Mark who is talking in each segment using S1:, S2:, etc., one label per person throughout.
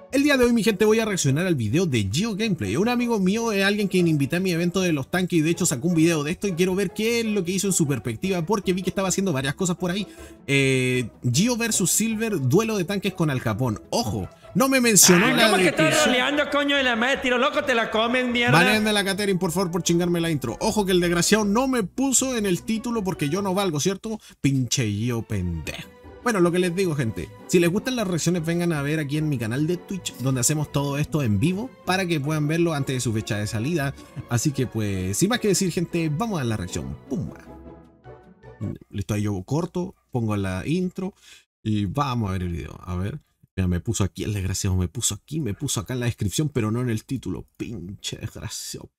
S1: El día de hoy, mi gente, voy a reaccionar al video de Gio Gameplay. Un amigo mío es alguien que invité a mi evento de los tanques y de hecho sacó un video de esto y quiero ver qué es lo que hizo en su perspectiva porque vi que estaba haciendo varias cosas por ahí. Gio vs Silver, duelo de tanques con Al Capón. Ojo, no me mencionó la
S2: ¿Cómo
S1: de
S2: que estás roleando, coño de la madre? Tiro loco, te la comes, mierda.
S1: Banéenme la Catherine, por favor, por chingarme la intro. Ojo que el desgraciado no me puso en el título porque yo no valgo, ¿cierto? Pinche Gio pendejo. Bueno, lo que les digo, gente, si les gustan las reacciones, vengan a ver aquí en mi canal de Twitch, donde hacemos todo esto en vivo, para que puedan verlo antes de su fecha de salida. Así que pues, sin más que decir, gente, vamos a la reacción. ¡Pumba! Listo, ahí yo corto, pongo la intro y vamos a ver el video. A ver, mira, me puso aquí el desgraciado, me puso aquí, me puso acá en la descripción, pero no en el título. Pinche desgraciado.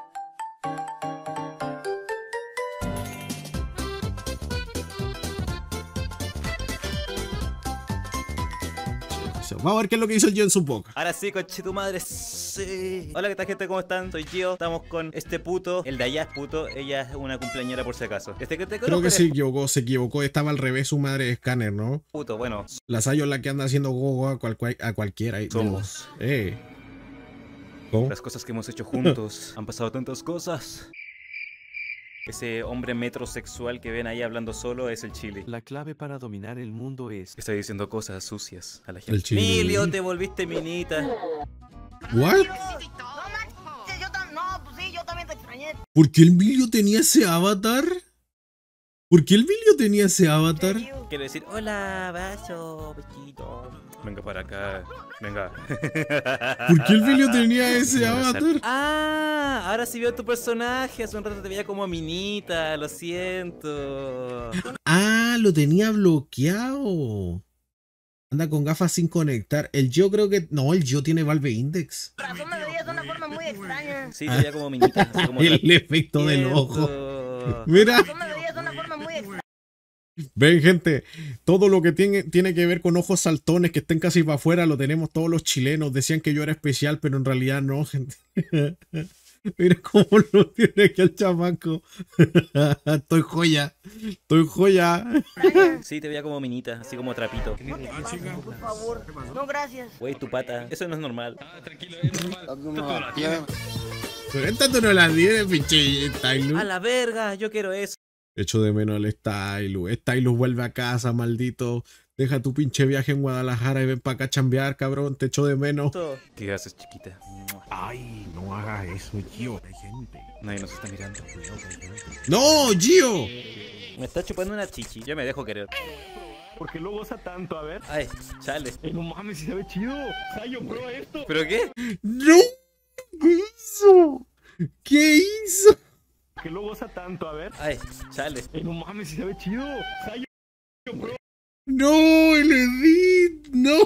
S1: Vamos a ver qué es lo que hizo el Gio en su boca.
S3: Ahora sí, conche tu madre, sí. Hola, ¿qué tal, gente? ¿Cómo están? Soy Gio. Estamos con este puto. El de allá es puto. Ella es una cumpleañera por si acaso.
S1: Creo que se equivocó. Estaba al revés su madre de escáner, ¿no?
S3: Puto, bueno.
S1: La Sayo es la que anda haciendo gogo a cualquiera.
S3: Somos.
S1: ¿Cómo?
S3: Las cosas que hemos hecho juntos. Han pasado tantas cosas. Ese hombre metrosexual que ven ahí hablando solo es el Chili.
S4: La clave para dominar el mundo es...
S3: Está diciendo cosas sucias a la gente.
S1: El Chili.
S3: Emilio, te volviste minita.
S1: ¿What?
S5: No, pues sí, yo también te extrañé.
S1: ¿Por qué el Emilio tenía ese avatar? ¿Por qué el Emilio tenía ese avatar?
S3: Quiero decir, hola, vaso, besito. Venga para acá, venga.
S1: ¿Por qué el Emilio tenía ese avatar?
S3: Ah, ahora sí veo tu personaje. Hace un rato te veía como minita, lo siento.
S1: Ah, lo tenía bloqueado. Anda con gafas sin conectar. El Gio creo que... No, el Gio tiene Valve Index.
S5: Por razón me veías de una forma muy extraña.
S3: Sí, te veía como minita. Así como
S1: El efecto del ojo. Mira.
S5: Por razón me veías de una forma muy extraña.
S1: Ven, gente, todo lo que tiene que ver con ojos saltones que estén casi para afuera lo tenemos todos los chilenos. Decían que yo era especial, pero en realidad no, gente. Mira cómo lo tiene aquí el chamaco. Estoy joya. Estoy joya.
S3: Sí, te veía como minita, así como trapito.
S5: Por favor. No, gracias.
S3: Güey, tu pata. Eso no es normal.
S6: Tranquilo, es normal.
S1: Pero esta tú no la tienes, pinche Stylus.
S3: A la verga, yo quiero eso.
S1: Echo de menos al Stylus. Stylus vuelve a casa, maldito. Deja tu pinche viaje en Guadalajara y ven para acá a chambear, cabrón. Te echo de menos.
S3: ¿Qué haces, chiquita?
S4: Ay, no haga eso, Gio. Hay gente.
S3: Nadie nos está mirando.
S1: ¡No, Gio!
S3: Me está chupando una chichi. Yo me dejo querer.
S6: ¿Por qué lo goza tanto? A ver.
S3: Ay, chale.
S6: No mames, si se ve chido. Sayo, prueba esto.
S3: ¿Pero qué?
S1: ¡No! ¿Qué hizo? ¿Qué hizo?
S6: ¿Por qué lo goza tanto? A ver.
S3: Ay, chale.
S6: No mames, si se ve chido. Sayo, prueba.
S1: No, el Edit, no.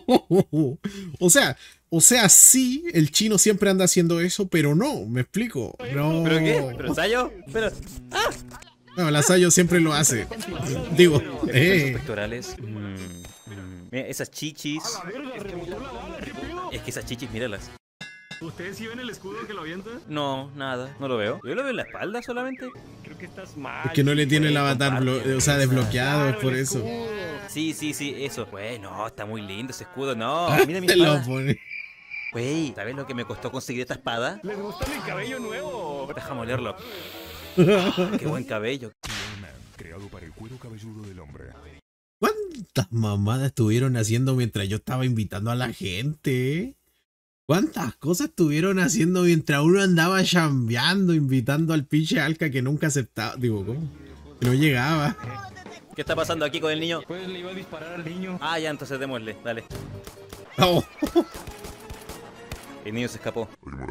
S1: O sea, sí, el chino siempre anda haciendo eso, pero no, me explico. No.
S3: ¿Pero qué? ¿Pero ensayo? Pero... ¡Ah!
S1: No, la Sayo siempre lo hace. Digo,
S3: Esos pectorales. Mira, esas chichis.
S6: A la verga, rebotó la bala, ¿qué pedo?
S3: Es que esas chichis, míralas.
S6: ¿Ustedes sí ven el escudo que lo avienta?
S3: No, nada. No lo veo. Yo lo veo en la espalda solamente.
S6: Creo que estás mal.
S1: es que no le tiene el
S3: Güey,
S1: avatar,
S3: comparte,
S1: o sea, desbloqueado, es por eso.
S3: Sí, eso. Güey, no, está muy lindo ese escudo. No, mira mi
S1: Te lo
S3: espada.
S1: pone.
S3: Güey, ¿sabes lo que me costó conseguir esta espada?
S6: ¿Les gusta mi cabello nuevo?
S3: Déjame olerlo. Qué buen cabello.
S4: Creado para el cuero cabelludo del hombre.
S1: ¿Cuántas mamadas estuvieron haciendo mientras yo estaba invitando a la gente? ¿Cuántas cosas estuvieron haciendo mientras uno andaba chambeando, invitando al pinche Alca que nunca aceptaba? Digo, ¿cómo? Que no llegaba.
S3: ¿Qué está pasando aquí con el niño?
S6: Pues le iba a disparar al niño.
S3: Ah, ya, entonces démosle. Dale.
S1: Oh.
S3: El niño se escapó.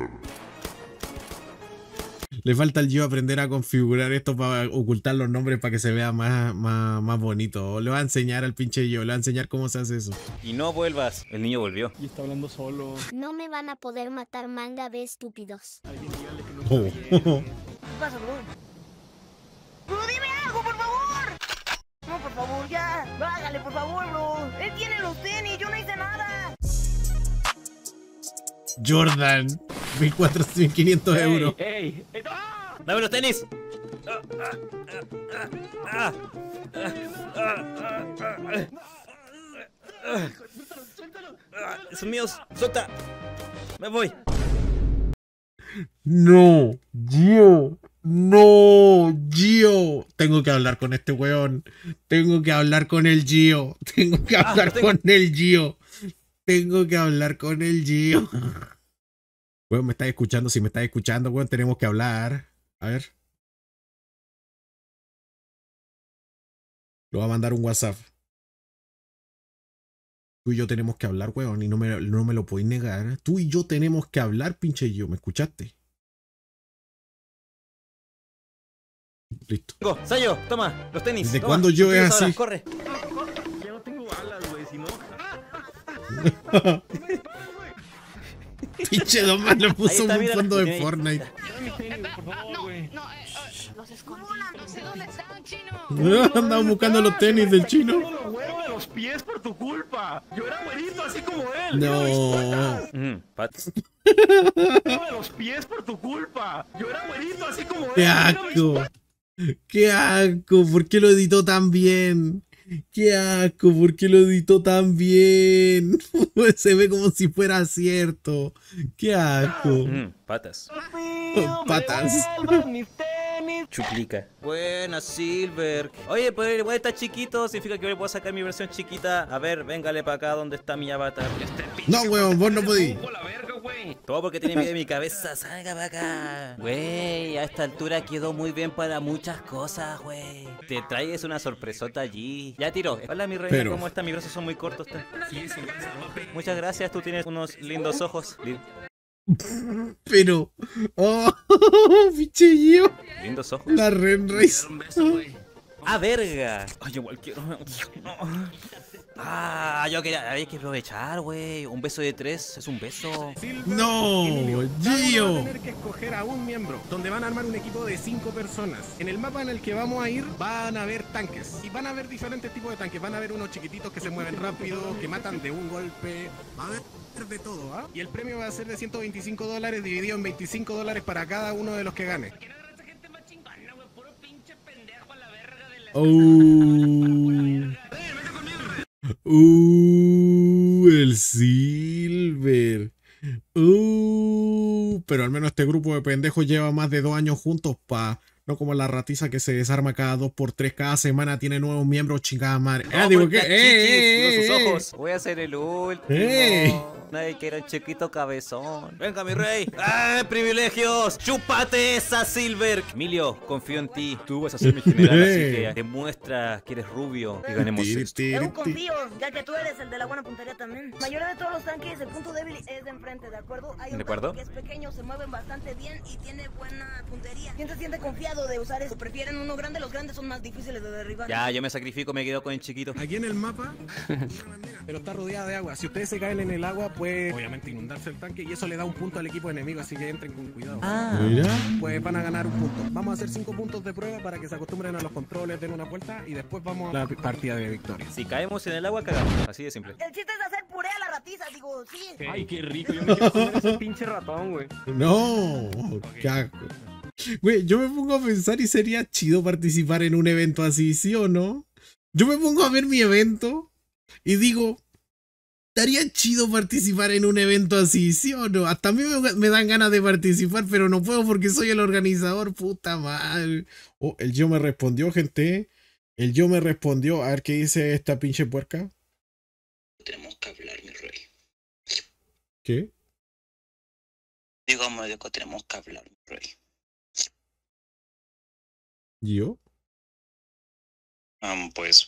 S1: Le falta al Gio aprender a configurar esto para ocultar los nombres para que se vea más bonito. Le va a enseñar al pinche Gio, le va a enseñar cómo se hace eso.
S3: Y no vuelvas. El niño volvió.
S6: Y está hablando solo.
S7: No me van a poder matar, manga de estúpidos.
S6: Alguien dígale que no
S1: Oh.
S5: ¿Qué pasa, bro? ¡Bro, dime algo, por favor! No, por favor, ya. Hágale, por favor, bro. Él tiene los tenis, yo no hice nada.
S1: Jordan, 1.500 euros.
S6: ¡Ey! ¡Ah!
S3: ¡Dame los tenis! Son míos. Suelta. Me voy.
S1: No, Gio. No, Gio. Tengo que hablar con este weón. Tengo que hablar con el Gio. Tengo que hablar con el Gio. Tengo que hablar con el Gio. Weón, ¿me estás escuchando? Si me estás escuchando, weón, tenemos que hablar. A ver. Lo va a mandar un WhatsApp. Tú y yo tenemos que hablar, weón, y no me lo podéis negar. Tú y yo tenemos que hablar, pinche Gio. ¿Me escuchaste? Listo.
S3: Sayo, toma, los tenis.
S1: ¿Desde
S3: toma,
S1: cuándo yo
S3: los
S1: es
S3: tienes ahora,
S1: así?
S3: Corre.
S6: Ya no tengo balas, güey, si no.
S1: Pinche Domás le
S3: Ahí
S1: puso
S3: está,
S1: un
S3: mira,
S1: fondo de
S3: tiene ahí.
S1: Fortnite.
S6: Ya mis tenis, por favor, güey.
S7: Los escondí.
S8: No sé dónde están, chino.
S1: Andaban buscando los tenis del chino.
S6: Tengo los güero de los pies por tu culpa. Yo era güerito así como él.
S1: No.
S6: Tengo de los pies por tu culpa. Yo era güerito así como él.
S1: Qué asco. Qué asco. ¿Por qué lo editó tan bien? Qué asco. ¿Por qué lo editó tan bien? Se ve como si fuera cierto. Qué asco.
S3: Patas.
S1: Patas.
S3: Chuplica. Buena, Silver. Oye, pero el igual está chiquito. Significa que yo le puedo sacar mi versión chiquita. A ver, véngale para acá donde está mi avatar.
S1: No, weón, vos no podís.
S6: La verga, güey.
S3: Todo porque tiene miedo de mi cabeza. Salga para acá. Güey, a esta altura quedó muy bien para muchas cosas, güey. Te traes una sorpresota allí. Ya tiró. Hola, mi reina,
S1: Pero-
S3: ¿cómo está? Mis brazos son muy cortos. Muchas gracias, tú tienes unos lindos ojos.
S1: Pero. Oh, pinche Gio.
S3: Lindos ojos.
S1: La Renrace.
S6: Un beso, güey.
S3: ¡Ah, verga! Ay, igual quiero. Ah, yo quería. Había que aprovechar, güey. Un beso de 3 es un beso.
S1: No, Gio.
S4: Vamos a tener que escoger a un miembro, donde van a armar un equipo de 5 personas. En el mapa en el que vamos a ir van a haber tanques. Y van a haber diferentes tipos de tanques. Van a haber unos chiquititos que se mueven rápido, que matan de un golpe. Va a haber de todo, ¿ah? Y el premio va a ser de $125 dividido en $25 para cada uno de los que gane.
S1: El Silver. Pero al menos este grupo de pendejos lleva más de 2 años juntos, pa. No como la ratiza que se desarma cada 2x3, cada semana tiene nuevos miembros, chingada madre.
S3: No,
S1: Digo
S3: porque
S1: que.
S3: chiquis, sus ojos. Voy a ser el último.
S1: ¡Ey!
S3: Nadie quiere un chiquito cabezón. Venga, mi rey. ¡Ah, privilegios! ¡Chúpate esa, Silver! Emilio, confío en ti. Tú vas a ser mi general, así que demuestra que eres rubio y ganemos esto.
S5: Yo confío, ya que tú eres el de la buena puntería también. La mayoría de todos los tanques, el punto débil es de enfrente, ¿de acuerdo? Hay un
S3: ¿De acuerdo?
S5: tanque que es pequeño, se mueven bastante bien y tiene buena puntería. ¿Quién se siente confiado de usar eso? ¿Prefieren uno grande? Los grandes son más difíciles de derribar.
S3: Ya, yo me sacrifico, me quedo con el chiquito.
S4: Aquí en el mapa, pero está rodeada de agua. Si ustedes se caen en el agua, puede obviamente inundarse el tanque y eso le da un punto al equipo enemigo, así que entren con cuidado.
S1: Mira.
S4: Pues van a ganar un punto. Vamos a hacer 5 puntos de prueba para que se acostumbren a los controles, den una vuelta y después vamos a la partida de victoria.
S3: Si caemos en el agua, cagamos. Así de simple.
S5: El chiste es hacer puré a la ratiza, digo, sí.
S6: Ay, qué rico. Yo me quiero comer ese pinche ratón, güey.
S1: No, qué asco. Güey, yo me pongo a pensar y sería chido participar en un evento así, ¿sí o no? Yo me pongo a ver mi evento y digo, estaría chido participar en un evento así, ¿sí o no? Hasta a mí me dan ganas de participar, pero no puedo porque soy el organizador, puta madre. Oh, el yo me respondió, gente. El yo me respondió. A ver qué dice esta pinche puerca.
S9: Tenemos que hablar, mi rey.
S1: ¿Qué?
S9: Digo, médico, tenemos que hablar, mi rey.
S1: ¿Yo?
S9: Pues,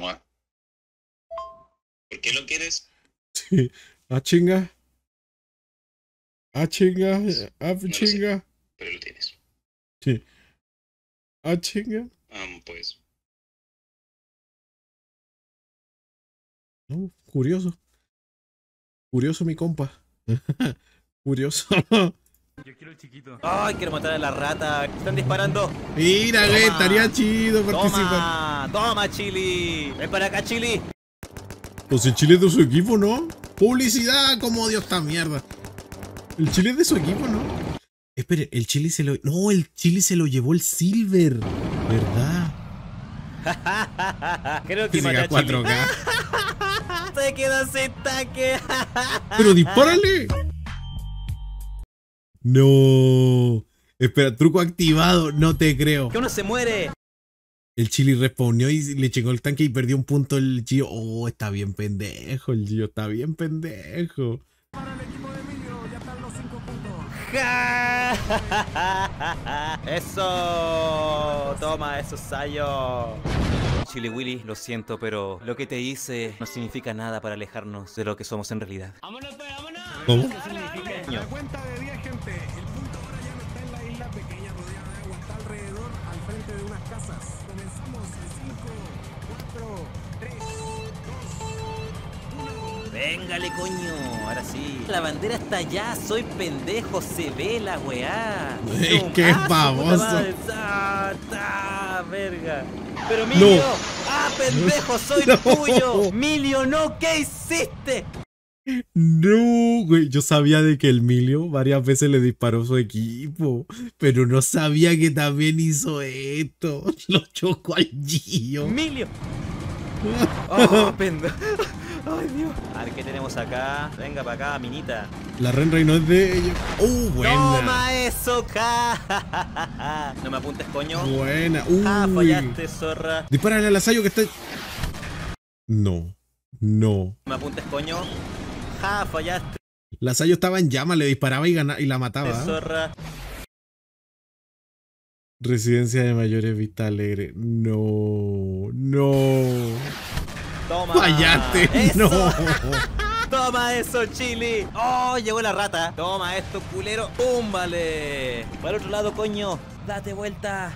S9: ¿por qué lo quieres?
S1: Ah, chinga. Ah, chinga. Ah,
S9: No lo
S1: chinga.
S9: Pero lo tienes.
S1: Sí. Ah, chinga.
S9: Pues,
S1: No, curioso. Curioso mi compa. Curioso.
S6: Yo quiero el chiquito.
S3: Ay, quiero matar a la rata. Están disparando.
S1: Mira, güey,
S3: Toma.
S1: estaría chido participar.
S3: Toma, toma, Chili. Ven para acá, Chili.
S1: Pues el Chile es de su equipo, ¿no? Publicidad, como odio esta mierda. El Chile es de su equipo, ¿no? Espere, el Chile se lo... No, el Chile se lo llevó el Silver. ¿Verdad?
S3: Creo que
S1: Que
S3: maté
S1: siga
S3: a Chili.
S1: 4K.
S3: Sí, Se queda sin tanque.
S1: ¡Pero dispárale! No. Espera, truco activado. No te creo.
S3: Que uno se muere.
S1: El Chili respondió y le checó el tanque y perdió un punto el Gio. Oh, está bien pendejo el Gio. Está bien pendejo.
S4: Para el equipo de Emilio, ya están los 5 puntos.
S3: Eso. Toma, eso, Sayo. Chili Willy, lo siento, pero lo que te hice no significa nada para alejarnos de lo que somos en realidad.
S2: ¡Vámonos, pues, vámonos!
S1: ¿Cómo?
S4: La cuenta de 10, gente. El punto ahora ya no está en la isla pequeña rodeada de agua, está alrededor, al frente de unas casas. Comenzamos en 5, 4, 3, 2, 1.
S3: Véngale, coño. Ahora sí. La bandera está allá. Soy pendejo. Se ve la weá.
S1: Es que es baboso.
S3: Verga. Pero Milio.
S1: No.
S3: Ah, pendejo. Soy
S1: No.
S3: tuyo. Milio, no. ¿Qué hiciste?
S1: No, güey. Yo sabía de que el Emilio varias veces le disparó a su equipo, pero no sabía que también hizo esto. Lo chocó al Gio.
S3: Milio. Oh, pendejo. Ay, Dios. A ver, ¿qué tenemos acá? Venga para acá, minita.
S1: La Renray no es de ella. Buena.
S3: Toma eso, ja. No me apuntes, coño.
S1: Buena.
S3: Ah,
S1: Uy.
S3: fallaste, zorra.
S1: Dispárale al Lasayo que está. No. No.
S3: No me apuntes, coño. Ja, fallaste,
S1: Lasayo estaba en llama, le disparaba y la mataba.
S3: zorra.
S1: Residencia de mayores Vista Alegre. No. No.
S3: Toma.
S1: Fallaste.
S3: ¡Eso!
S1: No.
S3: Toma eso, Chili. Oh, llegó la rata. Toma esto, culero. ¡Púmbale! Para el otro lado, coño. Date vuelta.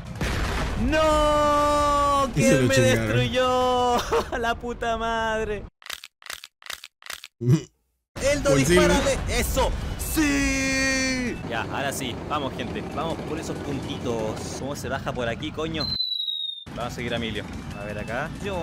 S3: ¡No!
S1: Y se
S3: ¿Quién
S1: lo
S3: me
S1: chingaron.
S3: destruyó? La puta madre. Eldo,
S1: Pues sí,
S3: dispárale. ¡Eso! ¡Sí! Ya, ahora sí. Vamos, gente. Vamos por esos puntitos. ¿Cómo se baja por aquí, coño? Vamos a seguir a Emilio. A ver acá. Yo...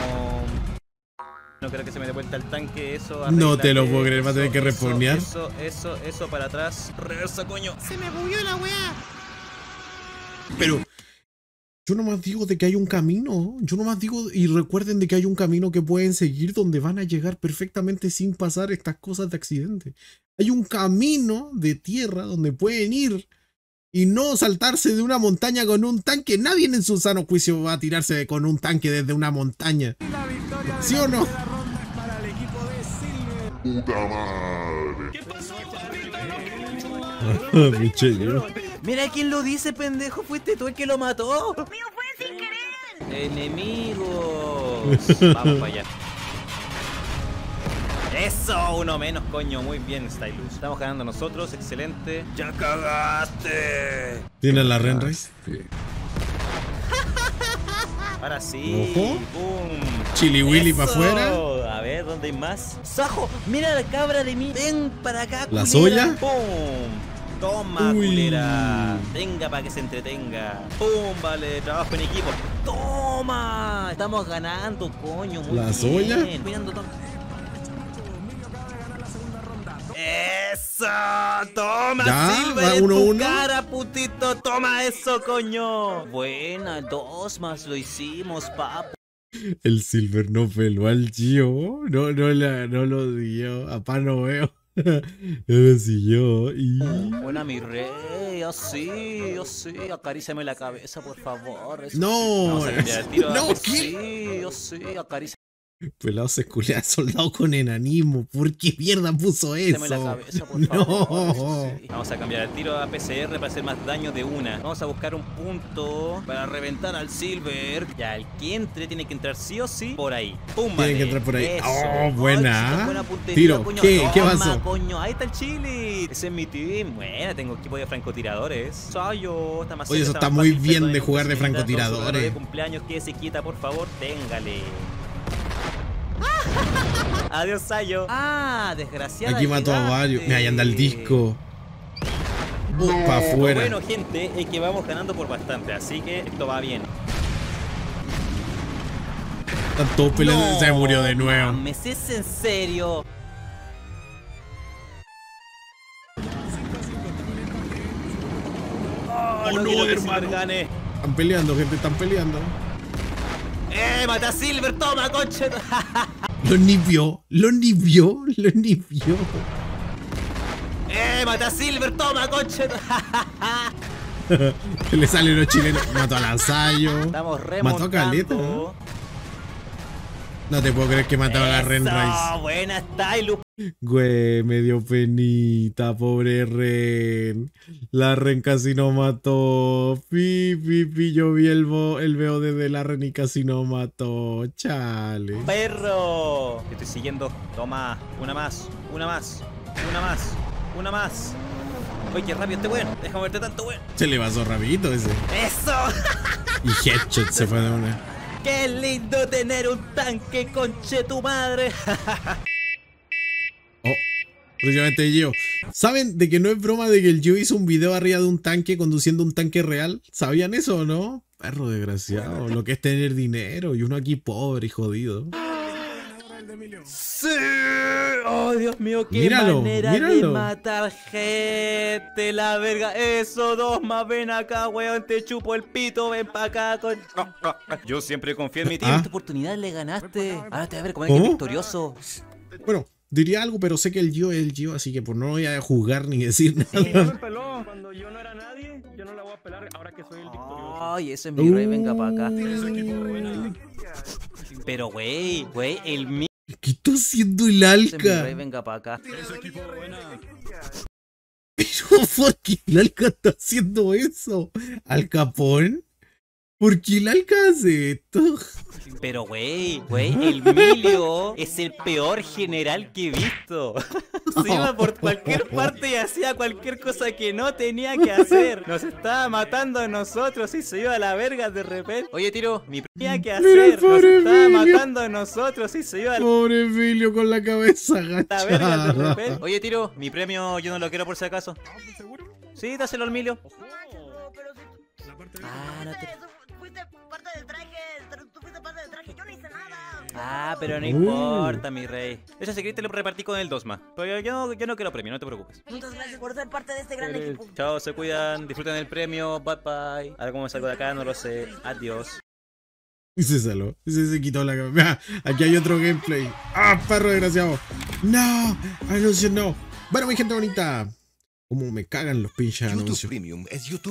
S3: No creo que se me dé vuelta el tanque. Eso.
S1: No te lo
S3: arréglate.
S1: puedo creer, va a tener que respawnear.
S3: Eso para atrás. Reversa, coño.
S5: Se me bugueó la weá.
S1: Pero yo nomás digo de que hay un camino. Yo nomás digo, y recuerden de que hay un camino que pueden seguir donde van a llegar perfectamente sin pasar estas cosas de accidente. Hay un camino de tierra donde pueden ir y no saltarse de una montaña con un tanque. Nadie en su sano juicio va a tirarse con un tanque desde una montaña.
S4: La victoria de
S1: ¿Sí o no?
S4: la primera ronda es para el equipo de Silver.
S2: ¿Qué pasó, papito?
S1: Pinche yo.
S3: Mira quién lo dice, pendejo. Fuiste tú el que lo mató.
S5: Mío fue sin querer.
S3: Enemigos. Vamos para allá. Eso, uno menos, coño. Muy bien, Stylus. Estamos ganando nosotros, excelente. ¡Ya cagaste!
S1: ¿Tiene la Renray?
S3: Ahora sí.
S1: Ojo.
S3: ¡Pum!
S1: Chili Willy
S3: Eso.
S1: para afuera.
S3: A ver, ¿dónde hay más? ¡Sajo! ¡Mira la cabra de mí! ¡Ven para acá,
S1: ¿La
S3: culera!
S1: soya?
S3: ¡Pum! Toma,
S1: Uy.
S3: culera. Venga para que se entretenga. ¡Pum! Vale, trabajo en equipo. ¡Toma! Estamos ganando, coño. Muy
S1: ¿La
S3: bien.
S1: soya?
S3: Cuidando, ¡eso! ¡Toma,
S1: Ya,
S3: Silver,
S1: va
S3: en
S1: 1-1.
S3: tu cara, putito! ¡Toma eso, coño! Buena, 2 más lo hicimos, papu.
S1: El Silver no peló al Gio. No lo dio. Apá no veo. No lo siguió. Y...
S3: Buena, mi rey. Así, acaríciame la cabeza, por favor. Eso
S1: No.
S3: sí. Vamos a cambiar el tiro.
S1: No,
S3: Sí, acaríciame
S1: Pelado se culea soldado con enanismo. ¿Por qué mierda puso eso?
S3: la cabeza, por
S1: No.
S3: favor. Eso sí. Vamos a cambiar el tiro a PCR para hacer más daño de una. Vamos a buscar un punto para reventar al Silver. Ya, el que entre tiene que entrar sí o sí por ahí. ¡Pum!
S1: Tiene que entrar por ahí.
S3: Eso.
S1: Oh, buena.
S3: Ay, chica, buena puntería,
S1: Tiro.
S3: coño.
S1: ¿Qué
S3: Toma,
S1: pasó?
S3: Coño, ahí está el Chili. Ese es mi team. Buena, tengo equipo de francotiradores. Sayo, está más
S1: Oye, eso
S3: cerca,
S1: está
S3: más
S1: muy
S3: fácil,
S1: bien
S3: perdón,
S1: de jugar de
S3: cocina,
S1: francotiradores.
S3: dos de cumpleaños, quédese quieta, por favor. Téngale. Adiós, Sayo. Ah, desgraciada.
S1: Aquí mató a
S3: llegaste.
S1: varios. Mira, ahí anda el disco. Para afuera.
S3: Bueno, gente, es que vamos ganando por bastante, así que esto va bien.
S1: Están todos peleando.
S3: No,
S1: Se murió de nuevo.
S3: mames, ¿es en serio? Oh, no quiero que Silver gane.
S1: Están peleando, gente. Están peleando.
S3: ¡Mata a Silver! ¡Toma, coche!
S1: Lo nipió, lo nipió, lo nipió.
S3: Mata a Silver, toma, conche.
S1: Le salen los chilenos. Mató a Lanzayo.
S3: Estamos
S1: Mató a Caleta, ¿no? No te puedo creer que mató a la Ren Rice.
S3: Buena está, Ilu.
S1: Güey, me dio penita, pobre Ren. La Ren casi no mató. Pi, yo vi el VOD de la Ren y casi no mató. Chale.
S3: Perro. Te estoy siguiendo. Toma, una más, una más, una más, una más. Oye, qué rápido este weón. Déjame verte tanto, weón.
S1: Se le pasó rapidito ese.
S3: ¡Eso!
S1: Y headshot se fue de una.
S3: ¡Qué lindo tener un tanque, conche tu madre!
S1: Oh, precisamente Gio. ¿Saben de que no es broma de que el Gio hizo un video arriba de un tanque conduciendo un tanque real? ¿Sabían eso o no? Perro desgraciado. Lo que es tener dinero y uno aquí pobre y jodido.
S3: ¡Sí! ¡Oh, Dios mío! ¡Qué
S1: míralo,
S3: manera
S1: míralo.
S3: de matar gente! ¡La verga! ¡Eso, Dosma! ¡Ven acá, weón! ¡Te chupo el pito! ¡Ven pa' acá! Yo siempre confío en mi team. Esta oportunidad le ganaste. Ahora te voy a ver cómo es que es victorioso.
S1: Bueno, diría algo, pero sé que el Gio es el Gio, así que pues no voy a juzgar ni decir nada.
S6: Sí, no me peló. Cuando yo no era nadie, yo no la voy a pelar ahora que soy el victorioso.
S3: Ay, ese es mi rey, venga pa' acá. Pero, güey, el mío.
S1: ¿Qué está haciendo el
S3: Ese es mi rey,
S1: Alca?
S3: venga pa' acá.
S1: Pero ¿por qué el Alca está haciendo eso? ¿Al Capón? ¿Por qué el Alca hace esto?
S3: Pero, güey, el Milio es el peor general que he visto. Se iba por cualquier parte y hacía cualquier cosa que no tenía que hacer. Nos estaba matando a nosotros y se iba a la verga de repente. Oye, Tiro, mi tenía que hacer. Nos estaba matando a nosotros y se iba a
S1: Pobre Emilio con la cabeza
S3: la verga de
S1: agachada.
S3: repente. Oye, Tiro, mi premio yo no lo quiero por si acaso.
S4: ¿Seguro?
S3: Sí, dáselo al Milio.
S5: Pero si
S4: La parte de...
S3: Ah, no te...
S5: fuiste parte del traje, tú fuiste parte del traje, yo no hice nada.
S3: Ah, pero no importa, mi rey. Ese secreto lo repartí con el Dosma. Pero yo no quiero premio, no te preocupes.
S5: Muchas gracias por ser parte de este gran equipo.
S3: Chao, se cuidan, disfruten el premio, bye bye. Ahora cómo me salgo de acá, no lo sé. Adiós.
S1: Y se saló. Y se quitó la cabeza. Aquí hay otro gameplay. ¡Ah, perro desgraciado! ¡No! ¡Anuncio no! Bueno, mi gente bonita. Cómo me cagan los pinches anuncios.
S10: YouTube Premium es YouTube.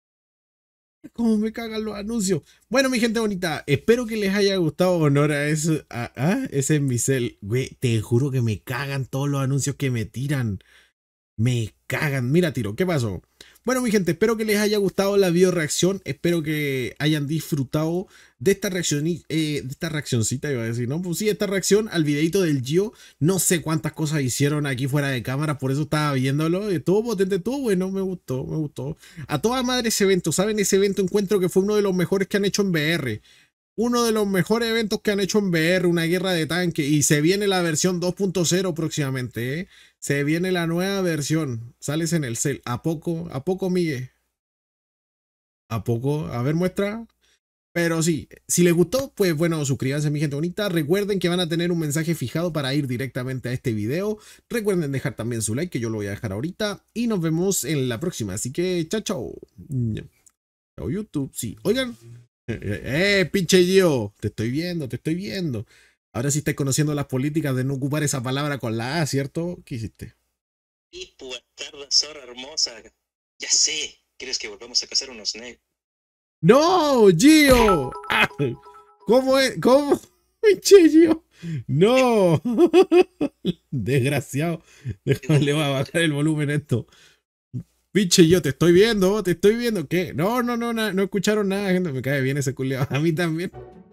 S1: Cómo me cagan los anuncios. Bueno, mi gente bonita. Espero que les haya gustado honor a eso. Ese es mi cel. Güey, te juro que me cagan todos los anuncios que me tiran. Me cagan. Mira, Tiro, ¿qué pasó? Bueno, mi gente, espero que les haya gustado la video reacción. Espero que hayan disfrutado de esta reacción, de esta reaccioncita, iba a decir, ¿no? Pues sí, esta reacción al videito del Gio. No sé cuántas cosas hicieron aquí fuera de cámara, por eso estaba viéndolo. Estuvo potente, estuvo bueno, me gustó, me gustó. A toda madre ese evento, ¿saben? Ese evento encuentro que fue uno de los mejores que han hecho en VR. Uno de los mejores eventos que han hecho en VR, una guerra de tanque. Y se viene la versión 2.0 próximamente, ¿eh? Se viene la nueva versión. Sales en el cel. ¿A poco, Miguel? ¿A poco? A ver, muestra. Pero sí, si les gustó, pues bueno, suscríbanse, mi gente bonita. Recuerden que van a tener un mensaje fijado para ir directamente a este video. Recuerden dejar también su like, que yo lo voy a dejar ahorita. Y nos vemos en la próxima. Así que, chao, chao. Chao, YouTube. Sí, oigan. Pinche Gio, te estoy viendo, te estoy viendo. Ahora sí estás conociendo las políticas de no ocupar esa palabra con la A, ¿cierto? ¿Qué hiciste?
S9: Y buenas tardes, zorra hermosa. Ya sé, ¿quieres que volvamos a cazar unos negros?
S1: ¡No, Gio! Ah, ¿cómo es? ¿Cómo? Pinche Gio. ¡No! Desgraciado. Déjame, le voy a bajar el volumen a esto. Pinche Gio, te estoy viendo, te estoy viendo. ¿Qué? No escucharon nada, gente. Me cae bien ese culiao. A mí también.